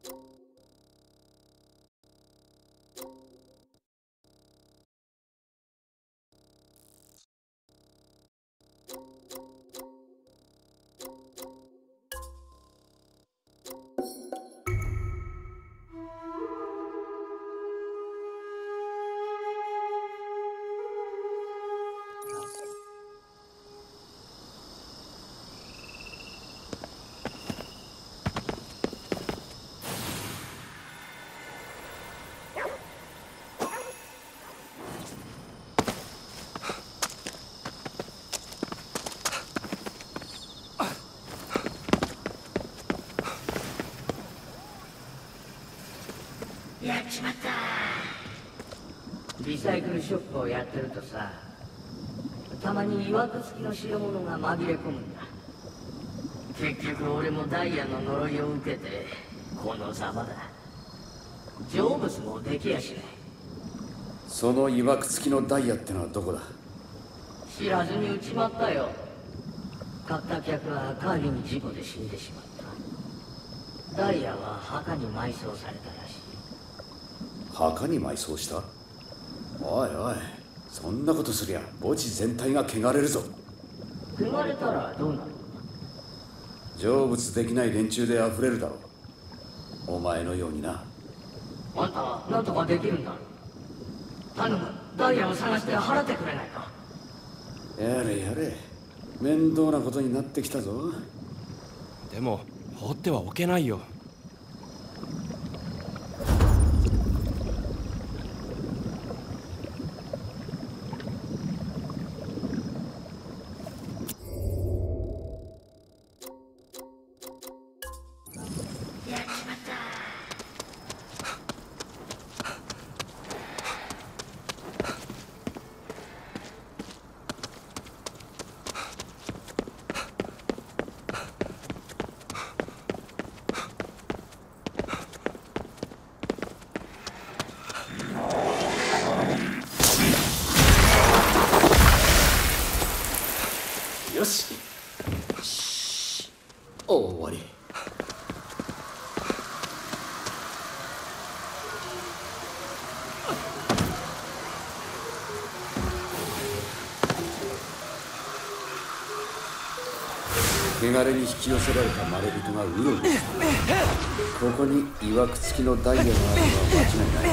やっちまった。リサイクルショップをやってるとさ、たまに曰く付きの代物が紛れ込むんだ。結局俺もダイヤの呪いを受けてこのざまだ。成仏もできやしない。 その曰く付きのダイヤってのはどこだ？ 知らずに撃ちまったよ。買った客はカーリに事故で死んでしまった。ダイヤは墓に埋葬されたらしい。 墓に埋葬した？おいおい、そんなことすりゃ墓地全体が汚れるぞ。 汚れたらどうなる？ 成仏できない連中で溢れるだろう。お前のようにな。 あんたは何とかできるんだ。頼む、ダイヤを探して払ってくれないか。 やれやれ、面倒なことになってきたぞ。 でも放ってはおけないよ。 よし。終わり。汚れに引き寄せられたまれびとがうろうろしている。ここに曰く付きのダイヤがあるのは間違いない。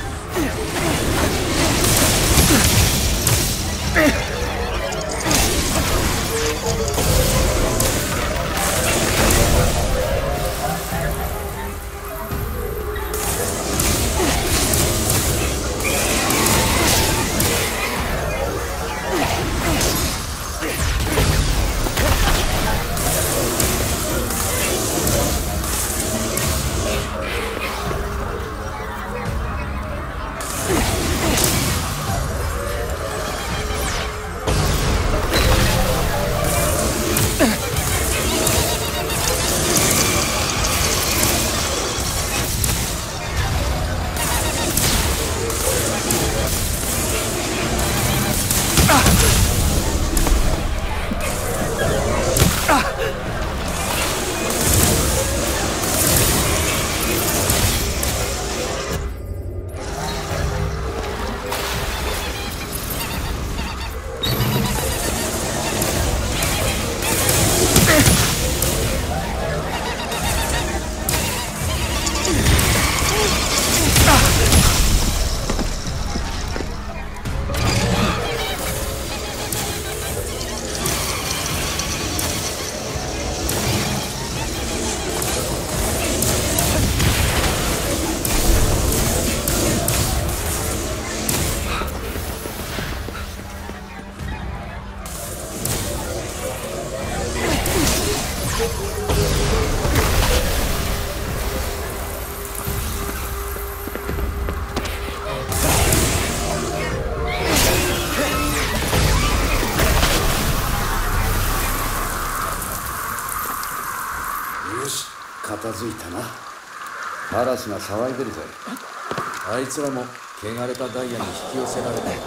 片付いたな。カラスが騒いでるぜ。あいつらも汚れたダイヤに引き寄せられたからな。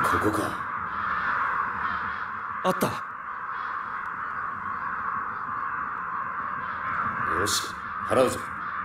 ここか。 あった。 よし、払うぞ。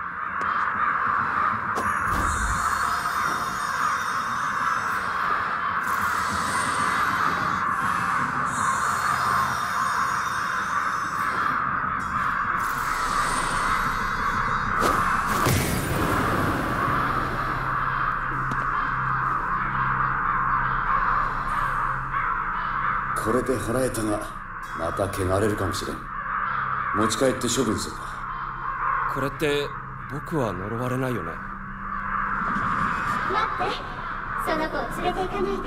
これで払えたが、また汚れるかもしれん。持ち帰って処分するか。 これって僕は呪われないよね。 待って、その子を連れて行かないで。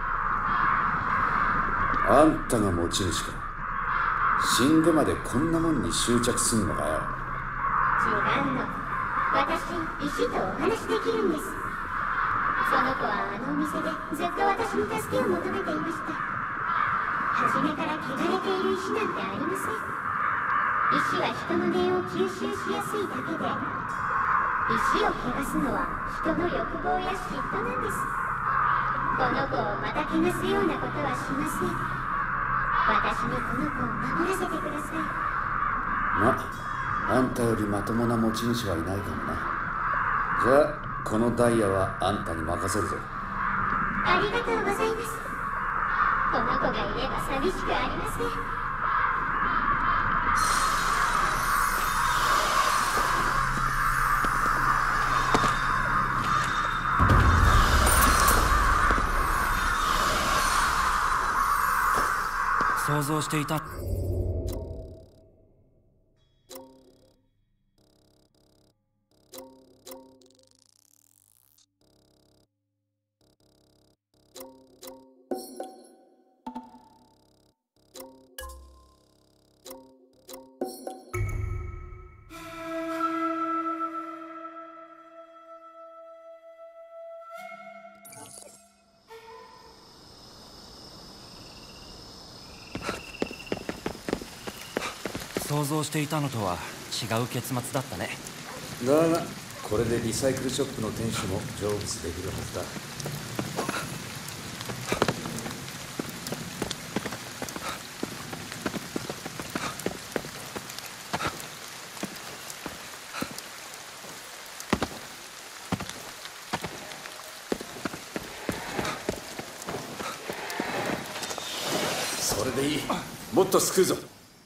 あんたが持ち主か。死んでまでこんなもんに執着すんのかよ。 違うの。私、石とお話できるんです。その子はあのお店でずっと私に助けを求めていました。初めから汚れている石なんてありません。石は人の念を吸収しやすいだけで、石を汚すのは人の欲望や嫉妬なんです。この子をまた汚すようなことはしません。私にこの子を守らせてください。 ま、あんたよりまともな持ち主はいないかもな。じゃあこのダイヤはあんたに任せるぞ。 ありがとうございます。この子がいれば寂しくありません。 想像していた。想像していたのとは違う結末だったね。 だがこれでリサイクルショップの店主も成仏できるはずだ。それでいい。もっと救うぞ。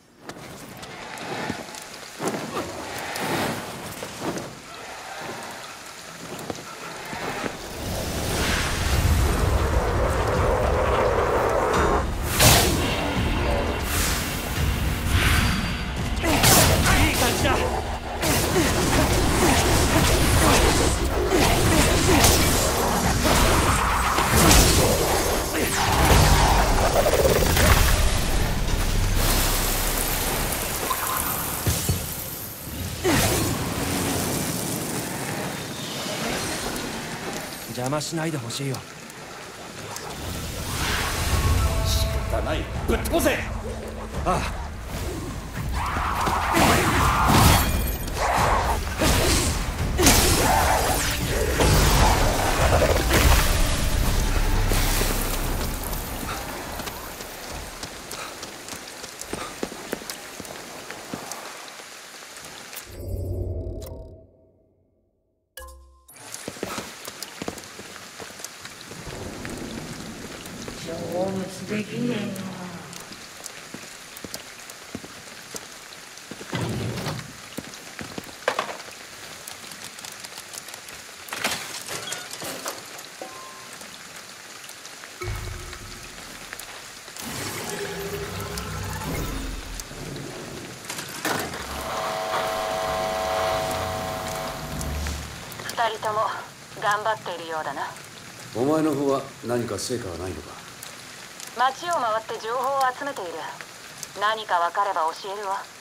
邪魔しないでほしいよ。 仕方ない。ぶっ飛ばせ。 ああ。 成仏できねえよ。 二人とも頑張っているようだな。 お前の方は何か成果はないのか。 街を回って情報を集めている。何か分かれば教えるわ。